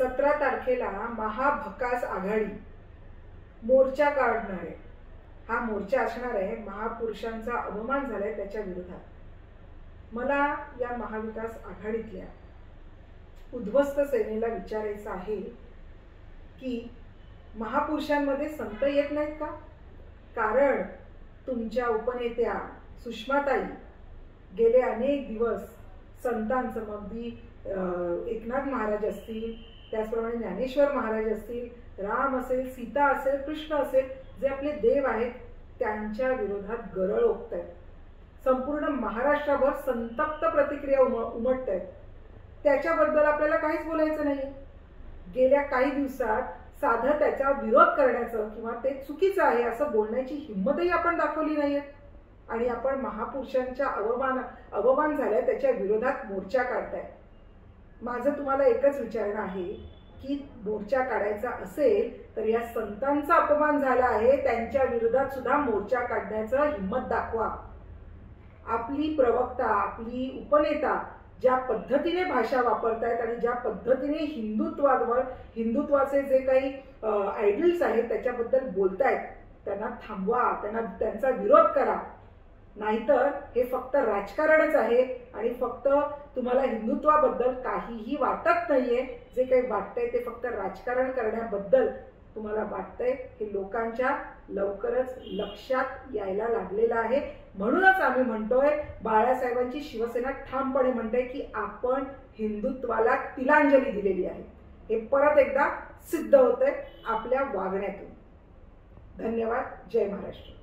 17 तारखेला महाभकास आघाडी मोर्चा काढणार आहे। हा मोर्चा असणार आहे महापुरुषांचा अवमान झालाय त्याच्या विरोधात। मला या महाविकास आघाडीतल्या उद्ध्वस्त सेनेला विचारायचं आहे की महापुरुषांमध्ये संत येत नाहीत का? कारण तुमच्या उपनेत्या सुषमाताई गेले अनेक दिवस संतांचं, अगदी एकनाथ महाराज असतील, त्याचप्रमाणे ज्ञानेश्वर महाराज असतील, राम असेल, सीता असेल, कृष्ण असेल, जे आपले देव आहेत त्यांच्या विरोधात गरळ ओकतायत। संपूर्ण महाराष्ट्रभर संतप्त प्रतिक्रिया उमटतायत। त्याच्याबद्दल आपल्याला काहीच बोलायचं नाही। गेल्या काही दिवसात साधं त्याचा विरोध करण्याचं किंवा ते चुकीचं आहे असं बोलण्याची हिंमतही आपण दाखवली नाहीये। आणि आपण महापुरुषांच्या अवमान झालाय त्याच्या विरोधात मोर्चा काढताय। माझं तुम्हाला एकच विचारणं आहे की मोर्चा काढायचा असेल तर या संतांचा अपमान झाला आहे त्यांच्या विरोधात सुद्धा मोर्चा काढण्याचं हिंमत दाखवा। आपली प्रवक्ता, आपली उपनेता ज्या पद्धतीने भाषा वापरतायत आणि ज्या पद्धतीने हिंदुत्वाचे जे काही आयडियल्स आहेत त्याच्याबद्दल बोलतायत, त्यांना थांबवा, त्यांचा विरोध करा। नाहीतर हे फक्त राजकारणच आहे आणि फक्त तुम्हाला हिंदुत्वाबद्दल काहीही वाटत नाहीये। जे काही वाटतंय ते फक्त राजकारण करण्याबद्दल तुम्हाला वाटतंय। हे लोकांच्या लवकरच लक्षात यायला लागलेलं आहे। म्हणूनच आम्ही म्हणतोय, बाळासाहेबांची शिवसेना ठामपणे म्हणते की आपण हिंदुत्वाला तिलांजली दिलेली आहे। हे परत एकदा सिद्ध होतंय आपल्या वागण्यातून। धन्यवाद। जय महाराष्ट्र।